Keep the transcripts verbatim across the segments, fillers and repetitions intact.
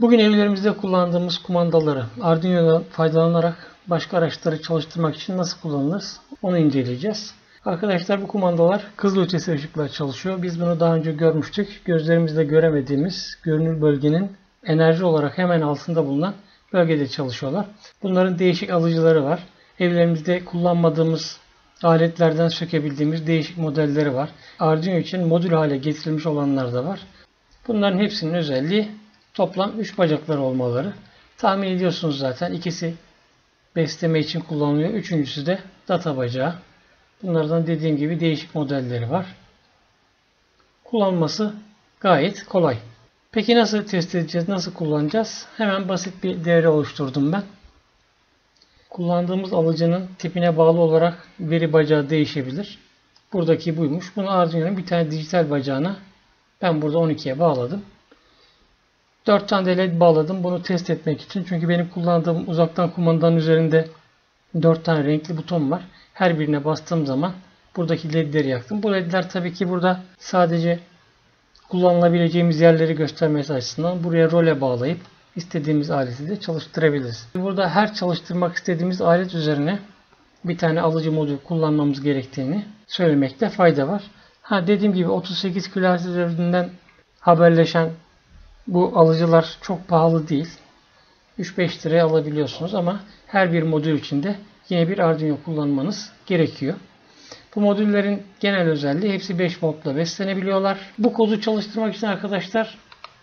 Bugün evlerimizde kullandığımız kumandaları Arduino'dan faydalanarak başka araçları çalıştırmak için nasıl kullanırız onu inceleyeceğiz. Arkadaşlar bu kumandalar kızılötesi ışıkla çalışıyor. Biz bunu daha önce görmüştük. Gözlerimizle göremediğimiz görünür bölgenin enerji olarak hemen altında bulunan bölgede çalışıyorlar. Bunların değişik alıcıları var. Evlerimizde kullanmadığımız aletlerden sökebildiğimiz değişik modelleri var. Arduino için modül hale getirilmiş olanlar da var. Bunların hepsinin özelliği toplam üç bacakları olmaları. Tahmin ediyorsunuz zaten. İkisi besleme için kullanılıyor. Üçüncüsü de data bacağı. Bunlardan dediğim gibi değişik modelleri var. Kullanması gayet kolay. Peki nasıl test edeceğiz? Nasıl kullanacağız? Hemen basit bir devre oluşturdum ben. Kullandığımız alıcının tipine bağlı olarak veri bacağı değişebilir. Buradaki buymuş. Bunu Arduino'nun bir tane dijital bacağına ben burada on ikiye bağladım. dört tane de led bağladım bunu test etmek için. Çünkü benim kullandığım uzaktan kumandanın üzerinde dört tane renkli buton var. Her birine bastığım zaman buradaki ledleri yaktım. Bu ledler tabii ki burada sadece kullanılabileceğimiz yerleri göstermesi açısından buraya role bağlayıp istediğimiz aleti de çalıştırabiliriz. Burada her çalıştırmak istediğimiz alet üzerine bir tane alıcı modül kullanmamız gerektiğini söylemekte fayda var. Ha dediğim gibi otuz sekiz kilohertz üzerinden haberleşen bu alıcılar çok pahalı değil. üç beş liraya alabiliyorsunuz ama her bir modül içinde yine bir Arduino kullanmanız gerekiyor. Bu modüllerin genel özelliği hepsi beş voltla beslenebiliyorlar. Bu kodu çalıştırmak için arkadaşlar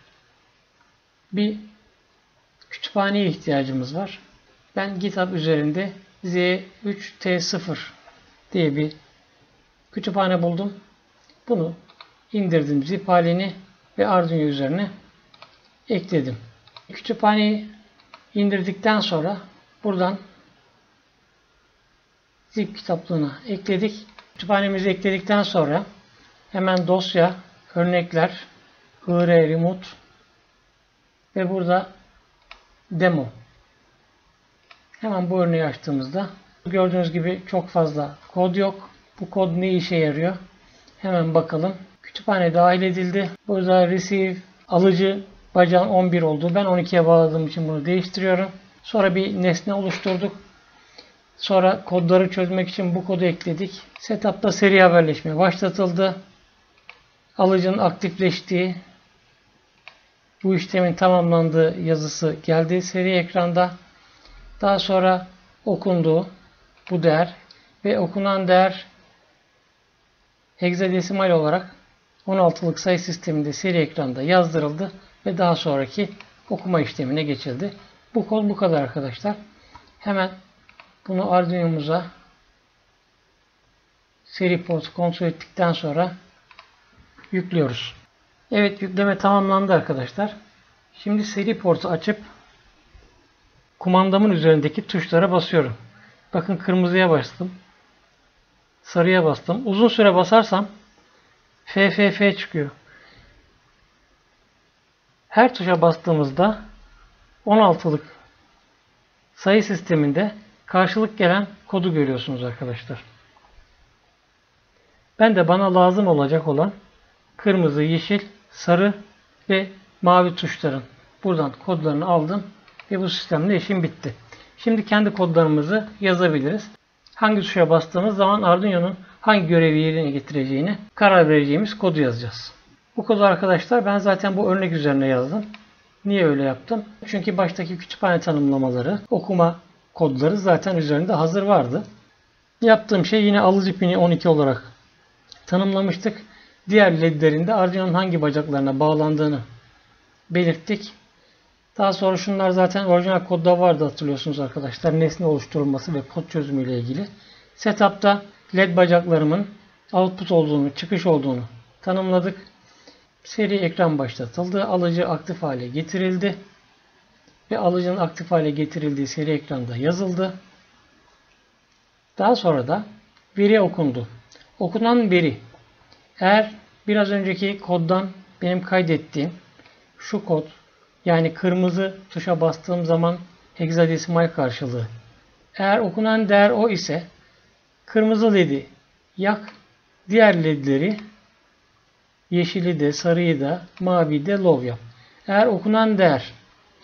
bir kütüphaneye ihtiyacımız var. Ben GitHub üzerinde Z üç T sıfır diye bir kütüphane buldum. Bunu indirdim zip halini ve Arduino üzerine ekledim. Kütüphaneyi indirdikten sonra buradan zip kitaplığına ekledik. Kütüphanemizi ekledikten sonra hemen dosya, örnekler, I R remote ve burada demo. Hemen bu örneği açtığımızda gördüğünüz gibi çok fazla kod yok. Bu kod ne işe yarıyor? Hemen bakalım. Kütüphane dahil edildi. Burada receive alıcı bacağın on bir olduğu. Ben on ikiye bağladığım için bunu değiştiriyorum. Sonra bir nesne oluşturduk. Sonra kodları çözmek için bu kodu ekledik. Setup'ta seri haberleşme başlatıldı. Alıcının aktifleştiği, bu işlemin tamamlandığı yazısı geldi seri ekranda. Daha sonra okundu bu değer ve okunan değer hexadesimal olarak on altılık sayı sisteminde seri ekranda yazdırıldı ve daha sonraki okuma işlemine geçildi. Bu kod bu kadar arkadaşlar. Hemen bunu Arduino'muza seri portu kontrol ettikten sonra yüklüyoruz. Evet, yükleme tamamlandı arkadaşlar. Şimdi seri portu açıp kumandamın üzerindeki tuşlara basıyorum. Bakın kırmızıya bastım. Sarıya bastım. Uzun süre basarsam F F F çıkıyor. Her tuşa bastığımızda on altılık sayı sisteminde karşılık gelen kodu görüyorsunuz arkadaşlar. Ben de bana lazım olacak olan kırmızı, yeşil, sarı ve mavi tuşların buradan kodlarını aldım ve bu sistemde işim bitti. Şimdi kendi kodlarımızı yazabiliriz. Hangi tuşa bastığımız zaman Arduino'nun hangi görevi yerine getireceğini karar vereceğimiz kodu yazacağız. Bu kodu arkadaşlar ben zaten bu örnek üzerine yazdım. Niye öyle yaptım? Çünkü baştaki kütüphane tanımlamaları, okuma kodları zaten üzerinde hazır vardı. Yaptığım şey yine alıcı pini on iki olarak tanımlamıştık. Diğer ledlerinde Arduino'nun hangi bacaklarına bağlandığını belirttik. Daha sonra şunlar zaten orijinal kodda vardı hatırlıyorsunuz arkadaşlar. Nesne oluşturulması ve kod çözümü ile ilgili. Setup'ta led bacaklarımın output olduğunu, çıkış olduğunu tanımladık. Seri ekran başlatıldı. Alıcı aktif hale getirildi. Ve alıcının aktif hale getirildiği seri ekranda yazıldı. Daha sonra da veri okundu. Okunan veri eğer biraz önceki koddan benim kaydettiğim şu kod yani kırmızı tuşa bastığım zaman hexadesimal karşılığı. Eğer okunan değer o ise kırmızı ledi yak, diğer ledleri yeşili de sarıyı da mavi de low yap. Eğer okunan değer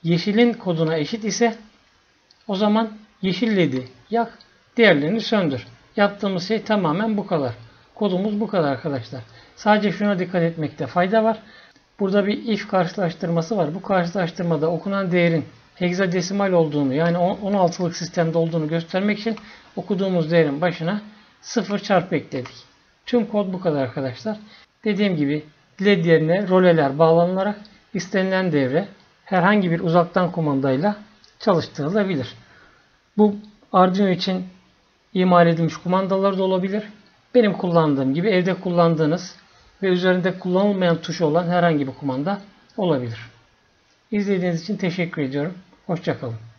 yeşilin koduna eşit ise o zaman yeşil ledi yak, diğerlerini söndür. Yaptığımız şey tamamen bu kadar. Kodumuz bu kadar arkadaşlar. Sadece şuna dikkat etmekte fayda var. Burada bir if karşılaştırması var. Bu karşılaştırmada okunan değerin hexadesimal olduğunu, yani on altılık sistemde olduğunu göstermek için okuduğumuz değerin başına sıfır çarpı ekledik. Tüm kod bu kadar arkadaşlar. Dediğim gibi led yerine roleler bağlanılarak istenilen devre herhangi bir uzaktan kumandayla çalıştırılabilir. Bu Arduino için imal edilmiş kumandalar da olabilir. Benim kullandığım gibi evde kullandığınız ve üzerinde kullanılmayan tuşu olan herhangi bir kumanda olabilir. İzlediğiniz için teşekkür ediyorum. Hoşça kalın.